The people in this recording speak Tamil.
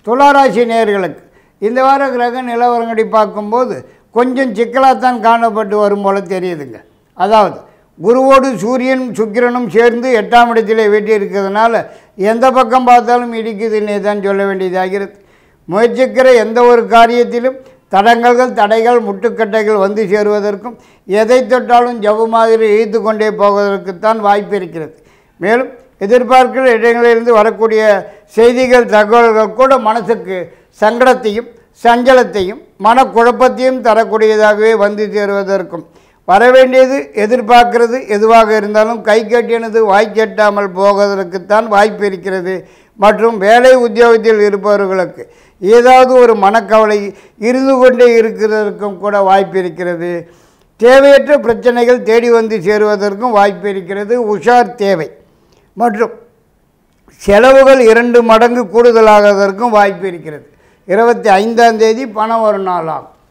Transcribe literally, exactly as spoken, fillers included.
துளாராசி நேயர்களுக்கு இந்த வார கிரக நிலவரங்கடி பார்க்கும்போது கொஞ்சம் சிக்கலாகத்தான் காணப்பட்டு வரும் போல தெரியுதுங்க. அதாவது குருவோடு சூரியன் சுக்கிரனும் சேர்ந்து எட்டாம் இடத்திலே வெட்டி இருக்கிறதுனால எந்த பக்கம் பார்த்தாலும் இடிக்குதுன்னே தான் சொல்ல வேண்டியதாகிறது. முயற்சிக்கிற எந்த ஒரு காரியத்திலும் தடங்கல்கள் தடைகள் முட்டுக்கட்டைகள் வந்து சேருவதற்கும் எதை தொட்டாலும் ஜவ்வு மாதிரி இழுத்து கொண்டே போவதற்குத்தான் வாய்ப்பு இருக்கிறது. மேலும் எதிர்பார்க்கிற இடங்களிலிருந்து வரக்கூடிய செய்திகள் தகவல்கள் கூட மனசுக்கு சங்கடத்தையும் சஞ்சலத்தையும் மனக்குழப்பத்தையும் தரக்கூடியதாகவே வந்து சேருவதற்கும் வரவேண்டியது எதிர்பார்க்கிறது எதுவாக இருந்தாலும் கை கட்டினது வாய் கட்டாமல் போவதற்குத்தான் வாய்ப்பு இருக்கிறது. மற்றும் வேலை உத்தியோகத்தில் இருப்பவர்களுக்கு ஏதாவது ஒரு மனக்கவலை இருந்து கொண்டே இருக்கிறதற்கும் கூட வாய்ப்பு இருக்கிறது. தேவையற்ற பிரச்சனைகள் தேடி வந்து சேருவதற்கும் வாய்ப்பு இருக்கிறது. உஷார் தேவை. மற்றும் செலவுகள் இரண்டு மடங்கு கூடுதலாவதற்கும் வாய்ப்பு இருக்கிறது. இருபத்தி ஐந்தாம் தேதி பணம் ஒரு நாள் ஆகும்.